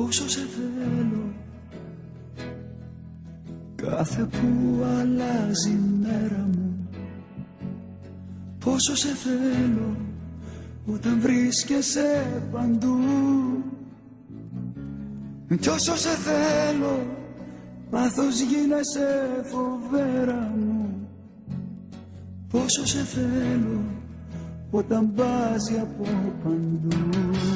πόσο σε θέλω. Κάθε που αλλάζει η μέρα μου, πόσο σε θέλω. Όταν βρίσκεσαι παντού, κι όσο σε θέλω, πάθος γίνεσαι φοβέρα μου. Πόσο σε θέλω, όταν μπάζει από παντού.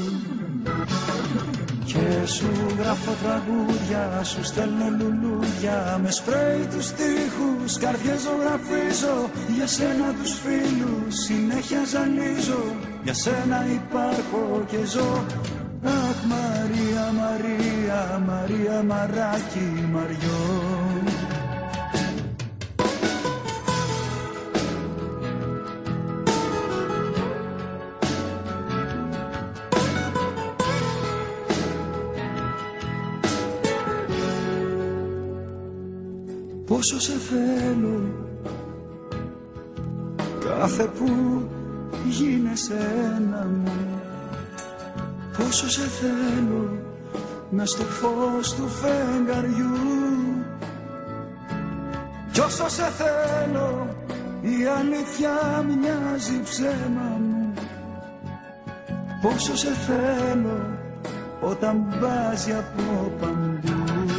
Και σου γράφω τραγούδια, σου στέλνω λουλούδια, με σπρέι τους στίχους, καρδιές ζωγραφίζω. Για σένα τους φίλους συνέχεια ζαλίζω, για σένα υπάρχω και ζω. Αχ Μαρία, Μαρία, Μαρία, μαράκι, Μαριό. Πόσο σε θέλω, κάθε που γίνεσαι ένα μου. Πόσο σε θέλω, μες στο φως του φεγγαριού. Κι όσο σε θέλω, η αλήθεια μοιάζει ψέμα μου. Πόσο σε θέλω, όταν μπάζει από παντού.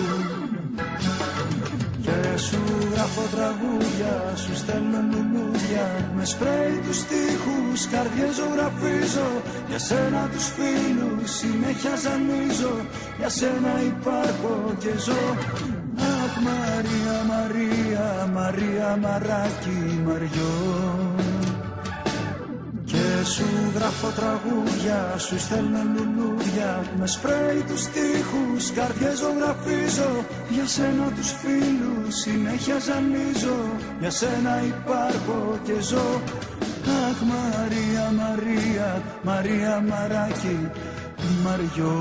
Και σου γράφω τραγούδια, σου στέλνω λουλούδια, με σπρέι τους στίχους, καρδιές ζωγραφίζω. Για σένα τους φίλους συνέχεια ζαλίζω, για σένα υπάρχω και ζω. Αχ Μαρία, Μαρία, Μαρία, μαράκι, Μαριό. Και σου γράφω τραγούδια, σου στέλνω λουλούδια, με σπρέι τους στίχους, καρδιές ζωγραφίζω. Για σένα τους φίλους συνέχεια ζαλίζω, για σένα υπάρχω και ζω. Αχ Μαρία, Μαρία, Μαρία, μαράκι, Μαριό.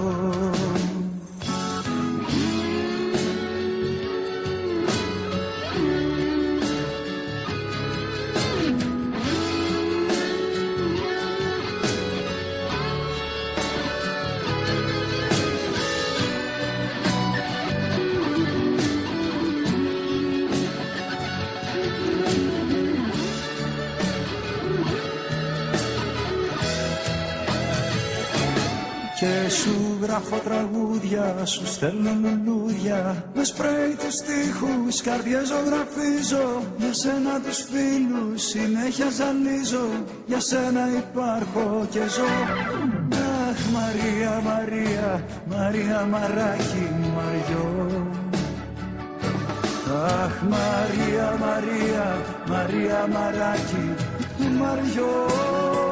Και σου γράφω τραγούδια, σου στέλνω λουλούδια, με σπρέι τους στίχους, καρδιές ζωγραφίζω. Για σένα τους φίλους συνέχεια ζαλίζω, για σένα υπάρχω και ζω. Αχ Μαρία, Μαρία, Μαρία, μαράκι, Μαριό. Αχ Μαρία, Μαρία, Μαρία, μαράκι, Μαριό.